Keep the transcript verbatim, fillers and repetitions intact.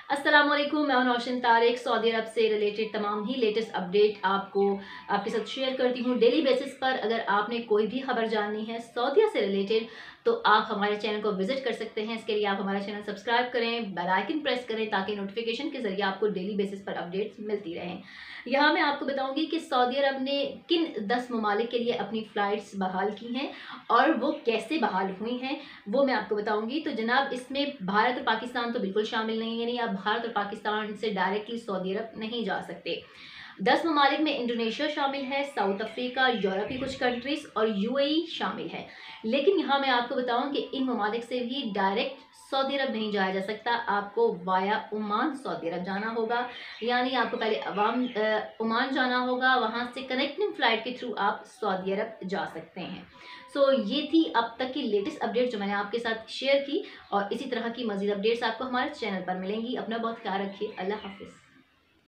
अस्सलाम वालेकुम, मैं हूं नौशीन तारिक। सऊदी अरब से रिलेटेड तमाम ही लेटेस्ट अपडेट आपको आपके साथ शेयर करती हूं डेली बेसिस पर। अगर आपने कोई भी खबर जाननी है सऊदीया से रिलेटेड तो आप हमारे चैनल को विजिट कर सकते हैं। इसके लिए आप हमारा चैनल सब्सक्राइब करें, बेल आइकन प्रेस करें ताकि नोटिफिकेशन के जरिए आपको डेली बेसिस पर अपडेट्स मिलती रहें। यहाँ मैं आपको बताऊंगी कि सऊदी अरब ने किन दस ममालिक के लिए अपनी फ़्लाइट्स बहाल की हैं और वो कैसे बहाल हुई हैं, वो मैं आपको बताऊंगी। तो जनाब, इसमें भारत और पाकिस्तान तो बिल्कुल शामिल नहीं है। यानी आप भारत और पाकिस्तान से डायरेक्टली सऊदी अरब नहीं जा सकते। दस ममालिक में इंडोनेशिया शामिल है, साउथ अफ्रीका, यूरोप की कुछ कंट्रीज और यूएई शामिल है। लेकिन यहाँ मैं आपको बताऊं कि इन ममालिक से भी डायरेक्ट सऊदी अरब नहीं जाया जा सकता। आपको वाया ओमान सऊदी अरब जाना होगा। यानी आपको पहले अवाम ओमान जाना होगा, वहाँ से कनेक्टिंग फ़्लाइट के थ्रू आप सऊदी अरब जा सकते हैं। सो so, ये थी अब तक की लेटेस्ट अपडेट जो मैंने आपके साथ शेयर की, और इसी तरह की मज़ीद अपडेट्स आपको हमारे चैनल पर मिलेंगी। अपना बहुत ख्याल रखिए। अल्लाह हाफिज़।